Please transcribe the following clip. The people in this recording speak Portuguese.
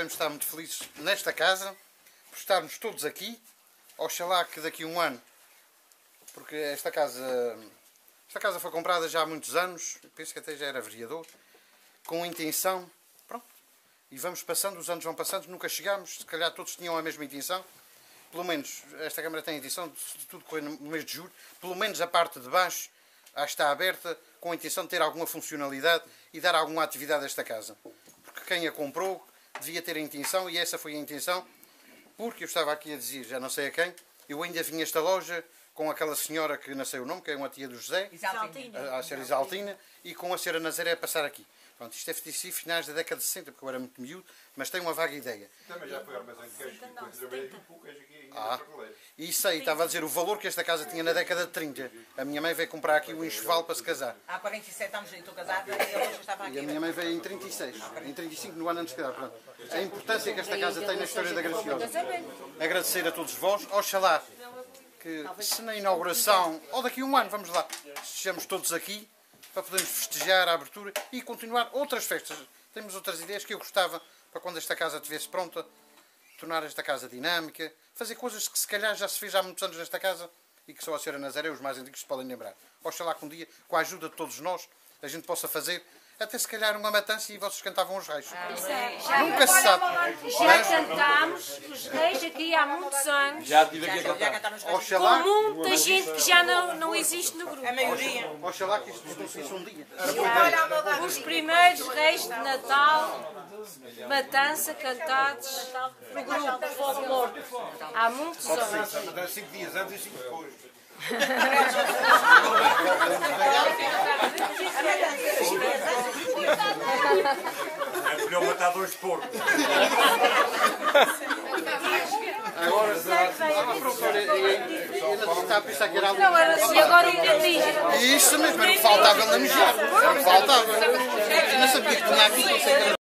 devemos estar muito felizes nesta casa, por estarmos todos aqui. Oxalá que daqui a um ano, porque esta casa foi comprada já há muitos anos, penso que até já era vereador, com a intenção, pronto, e vamos passando, os anos vão passando, nunca chegámos, se calhar todos tinham a mesma intenção, pelo menos esta Câmara tem a intenção de tudo correr no mês de julho, pelo menos a parte de baixo está aberta, com a intenção de ter alguma funcionalidade e dar alguma atividade a esta casa. Porque quem a comprou devia ter a intenção, e essa foi a intenção, porque eu estava aqui a dizer, já não sei a quem, eu ainda vim a esta loja com aquela senhora que não sei o nome, que é uma tia do José, a senhora Isaltina, e com a senhora Nazaré a passar aqui. Pronto, isto deve ter sido finais da década de 60, porque eu era muito miúdo, mas tenho uma vaga ideia. Também já foi armazém de queijo, depois trabalhei um pouco aqui ainda Ah, e sei, estava a dizer o valor que esta casa tinha na década de 30. A minha mãe veio comprar aqui um enxoval para se casar. Há 47 anos eu estou casada e eu estava aqui. E a minha mãe veio em 36, em 35, no ano antes de casar. Pronto. A importância que esta casa tem na história da Graciosa. Agradecer a todos vós, oxalá que se na inauguração, ou daqui a um ano, vamos lá, estejamos todos aqui para podermos festejar a abertura e continuar outras festas. Temos outras ideias que eu gostava para quando esta casa estivesse pronta, tornar esta casa dinâmica, fazer coisas que se calhar já se fez há muitos anos nesta casa e que só a senhora Nazaré, os mais antigos, se podem lembrar. Oxalá que um dia, com a ajuda de todos nós, a gente possa fazer até se calhar uma matança e vocês cantavam os reis. Nunca se sabe. Já cantámos os reis aqui há muitos anos. Já estive aqui a cantar. Oxalá, Com muita gente que já não existe no grupo. A maioria. oxalá que isto se conseguisse um dia. Os primeiros reis de Natal, matança, cantados no grupo folclore. Há muitos anos. 5 dias antes e 5 depois. É melhor matar 2 porcos. Agora, ainda está a pensar que era algo. Não era assim, agora ainda diz. Isso mesmo, era o que faltava na mijar. Era o que faltava. Eu não sabia que tinha aqui.